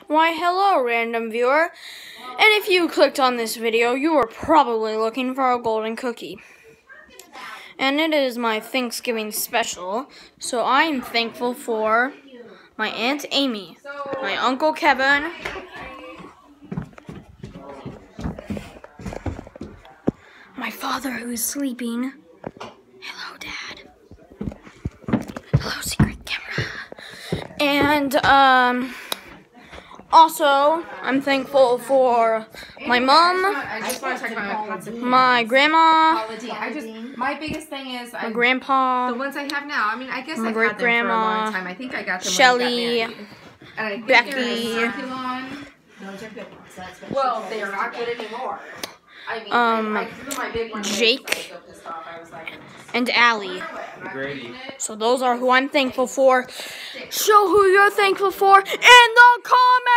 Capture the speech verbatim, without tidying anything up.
Why, hello, random viewer. And if you clicked on this video, you were probably looking for a golden cookie. And it is my Thanksgiving special, so I am thankful for my Aunt Amy, my Uncle Kevin, my father who is sleeping. Hello, Dad. Hello, secret camera. And, um... also, I'm thankful for my mom, I just want to talk about my grandma, I just, my biggest thing is my I, grandpa, the ones I have now. I mean, I guess my I've had them for a great-grandma, long time. I think I got them Shelly, when I got married. And I think Becky. they're Circulon. Those are good ones. That's what Well, they are not good anymore. I mean, Um, I threw my big one away Jake. because I was so pissed off. I was like, and Allie. I'm not Grady. eating it. So those are who I'm thankful for. Show who you're thankful for in the comments!